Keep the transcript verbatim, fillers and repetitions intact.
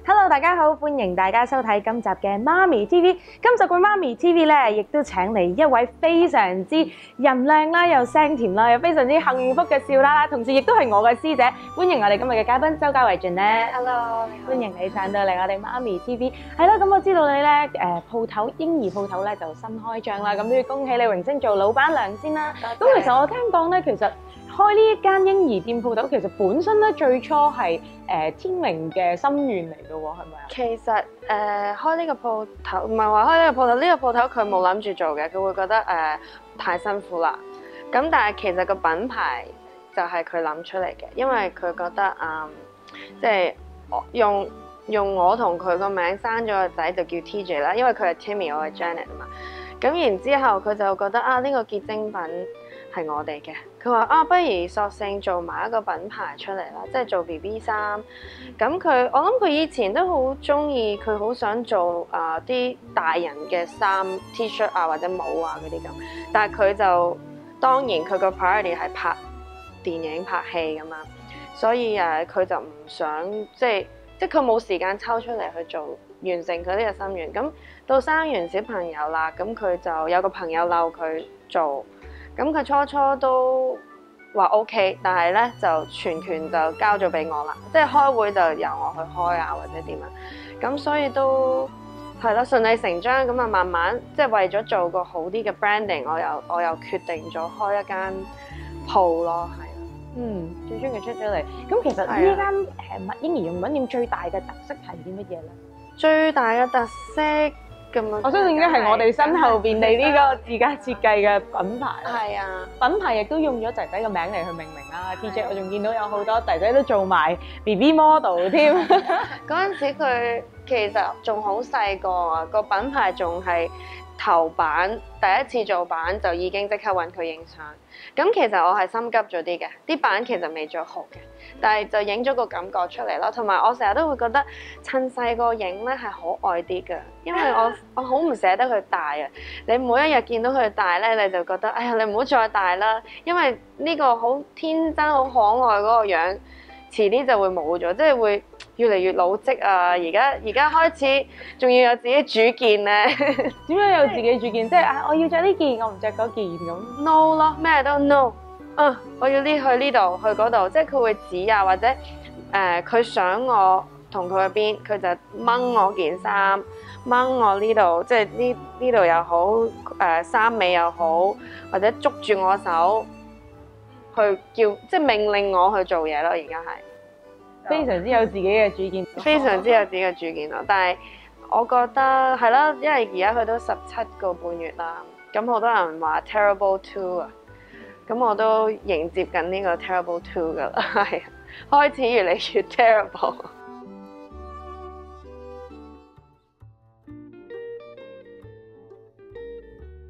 Hello， 大家好，歡迎大家收睇今集嘅媽咪 T V。今集嘅媽咪 T V 咧，亦都請嚟一位非常之人靚啦，又聲甜啦，又非常之幸福嘅少啦啦，同時亦都係我嘅師姐。歡迎我哋今日嘅嘉賓周家慧 Jeanette。 Hello， 歡迎你上到嚟我哋媽咪 T V。係啦，咁我知道你咧誒鋪頭嬰兒鋪頭咧就新開張啦，咁都要恭喜你榮升做老闆娘先啦。咁其實我聽講咧，其實開呢一間嬰兒店鋪頭，其實本身咧最初係誒、呃、天明嘅心願嚟嘅喎，係咪啊？ 其實誒、呃、開呢個鋪頭，唔係話開呢個鋪頭，呢、這個鋪頭佢冇諗住做嘅，佢會覺得誒、呃、太辛苦啦。咁但係其實個品牌就係佢諗出嚟嘅，因為佢覺得嗯即係用用我同佢個名生咗個仔就叫 T J 啦，因為佢係 Timmy， 我係 Janet 啊嘛。咁然之後佢就覺得啊，呢、這個結晶品係我哋嘅，佢話啊，不如索性做埋一個品牌出嚟啦，即係做 B B 衫。咁佢我諗佢以前都好中意，佢好想做啊啲、呃、大人嘅衫 T 恤啊或者帽啊嗰啲咁，但係佢就當然佢個 priority 係拍電影拍戲咁嘛，所以誒佢、啊、就唔想即係即係佢冇時間抽出嚟去做完成佢呢個心願。咁到生完小朋友啦，咁佢就有個朋友嬲佢做。咁佢初初都話 OK， 但係咧就全權就交咗俾我啦，即係開會就由我去開啊，或者點啊，咁所以都係咯，順理成章咁啊，慢慢即係為咗做個好啲嘅 branding， 我又我又決定咗開一間鋪咯，係啊， 嗯，最終佢出咗嚟。咁其實呢間誒嬰兒用品店最大嘅特色係啲乜嘢咧？ 最大嘅特色。 我相信應該係我哋身後邊你呢個自家設計嘅品牌。係啊， 品牌亦都用咗仔仔嘅名嚟去命名啦。T J 我仲見到有好多仔仔都做埋 B B model 添。 嗰陣時佢其實仲好細個啊，個品牌仲係頭版，第一次做版就已經即刻揾佢影相。咁其實我係心急咗啲嘅，啲版其實未做好嘅，但係就影咗個感覺出嚟咯。同埋我成日都會覺得趁細個影咧係可愛啲嘅，因為我我好唔捨得佢大啊。你每一日見到佢大咧，你就覺得哎呀，你唔好再大啦，因為呢個好天真好可愛嗰個樣，遲啲就會冇咗，即係會越嚟越老積啊！而家而家開始仲要有自己主見咧， 點樣有自己主見？即係啊，我要着呢件，我唔着嗰件咁。 No 咯，咩都 no。啊，我要呢去呢度，去嗰度，即係佢會指啊，或者誒佢、呃、想我同佢去邊，佢就掹我件衫，掹我呢度，即係呢呢度又好，誒衫尾又好，或者捉住我手去叫，即係命令我去做嘢咯。而家係。 非常之有自己嘅主見， 非常之有自己嘅主見咯。但係我覺得係啦，因為而家佢都十七個半月啦，咁好多人話 terrible two 啊，咁我都迎接緊呢個 terrible two 噶啦，係開始越嚟越 terrible。